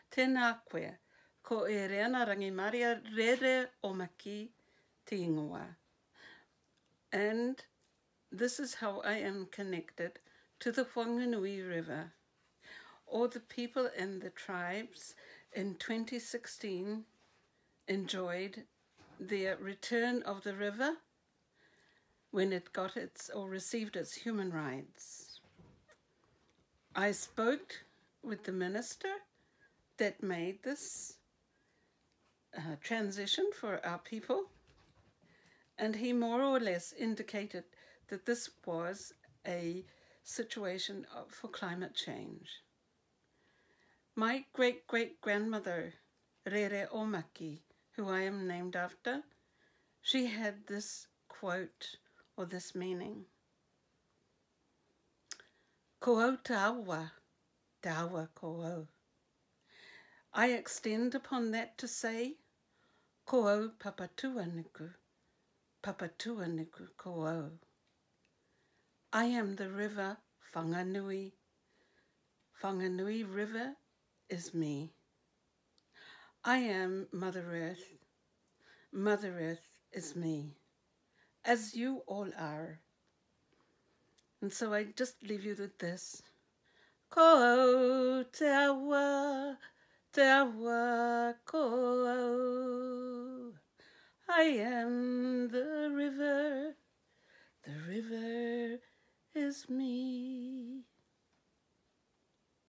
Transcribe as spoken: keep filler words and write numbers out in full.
tēnā koe, ko e reana rangimaria rere omaki te ingoa. And this is how I am connected to the Whanganui River. All the people and the tribes in twenty sixteen enjoyed the return of the river when it got its or received its human rights. I spoke with the minister that made this uh, transition for our people, and he more or less indicated that this was a situation of, for climate change. My great-great-grandmother, Rere Omaki, who I am named after, she had this quote or this meaning. Ko au te awa, te awa ko au. I extend upon that to say, ko au papatua niku, papatua niku ko au. I am the river Whanganui. Whanganui River is me. I am Mother Earth. Mother Earth is me, as you all are. And so I just leave you with this. Ko au te awa, te awa ko au. I am the river, the river is me.